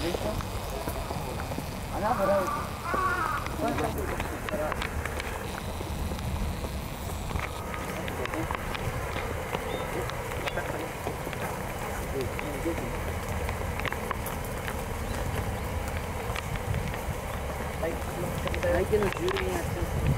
穴掘られてる。相手の10円やってる。